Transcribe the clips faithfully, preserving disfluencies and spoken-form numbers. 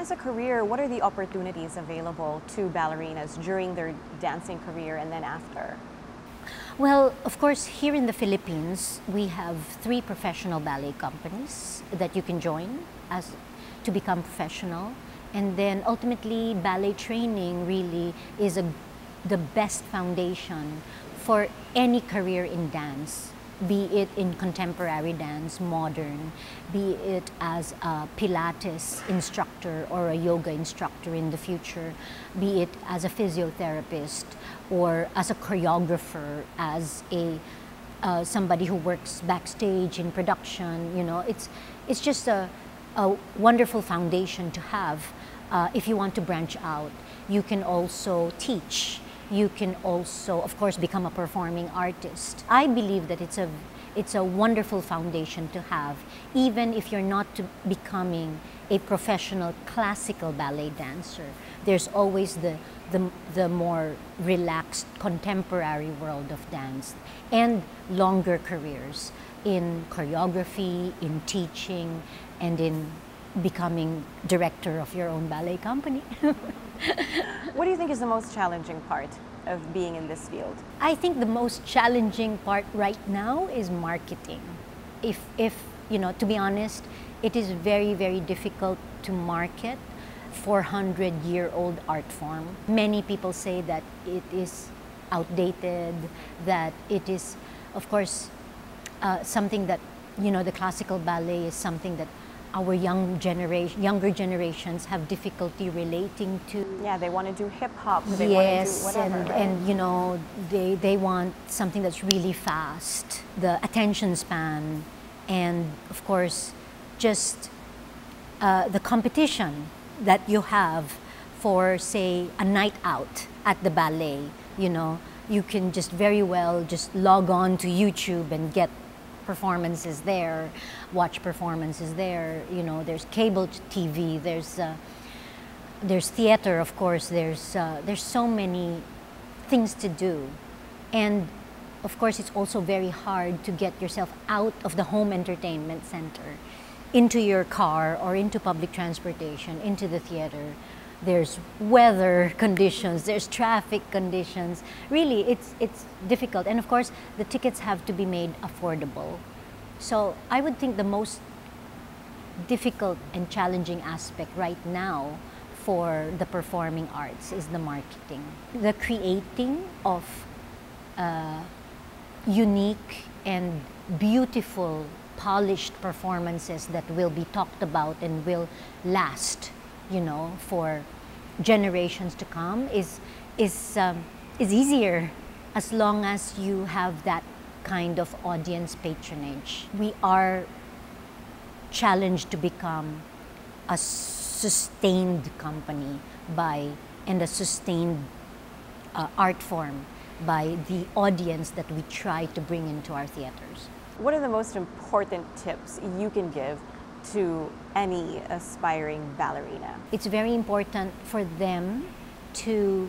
As a career, what are the opportunities available to ballerinas during their dancing career and then after? Well, of course, here in the Philippines, we have three professional ballet companies that you can join as to become professional. And then ultimately, ballet training really is a, the best foundation for any career in dance, be it in contemporary dance, modern, be it as a Pilates instructor or a yoga instructor in the future, be it as a physiotherapist or as a choreographer, as a uh, somebody who works backstage in production. You know, it's it's just a, a wonderful foundation to have uh, if you want to branch out. You can also teach. You can also, of course, become a performing artist. I believe that it's a, it's a wonderful foundation to have, even if you're not to becoming a professional classical ballet dancer. There's always the, the, the more relaxed contemporary world of dance and longer careers in choreography, in teaching, and in becoming director of your own ballet company. What do you think is the most challenging part of being in this field? I think the most challenging part right now is marketing. If, if you know, to be honest, it is very, very difficult to market four hundred year old art form. Many people say that it is outdated, that it is, of course, uh, something that, you know, the classical ballet is something that our young generation, younger generations have difficulty relating to. Yeah, they want to do hip hop. They yes, want to do whatever, and right? and you know they they want something that's really fast, the attention span, and of course, just uh, the competition that you have for, say, a night out at the ballet. You know, you can just very well just log on to YouTube and get performances there, watch performances there. You know, there's cable T V, there's uh, there's theater, of course. There's uh, there's so many things to do, and of course, it's also very hard to get yourself out of the home entertainment center, into your car or into public transportation, into the theater. There's weather conditions, there's traffic conditions. Really, it's, it's difficult. And of course, the tickets have to be made affordable. So I would think the most difficult and challenging aspect right now for the performing arts is the marketing. The creating of uh, unique and beautiful, polished performances that will be talked about and will last, you know, for generations to come is is um, is easier as long as you have that kind of audience patronage. We are challenged to become a sustained company by and a sustained uh, art form by the audience that we try to bring into our theaters. What are the most important tips you can give to any aspiring ballerina? It's very important for them to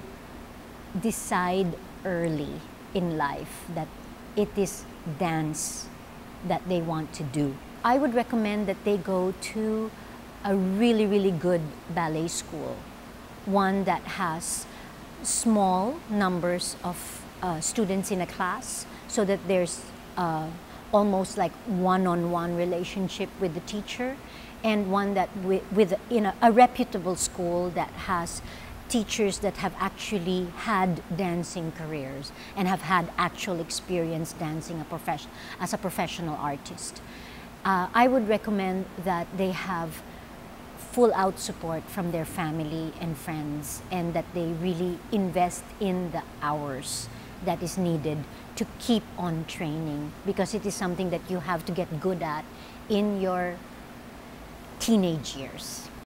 decide early in life that it is dance that they want to do. I would recommend that they go to a really, really good ballet school, one that has small numbers of uh, students in a class, so that there's uh, almost like one-on-one relationship with the teacher, and one that with, with in a, a reputable school that has teachers that have actually had dancing careers and have had actual experience dancing a profession, as a professional artist. Uh, I would recommend that they have full out support from their family and friends, and that they really invest in the hours that is needed to keep on training, because it is something that you have to get good at in your teenage years.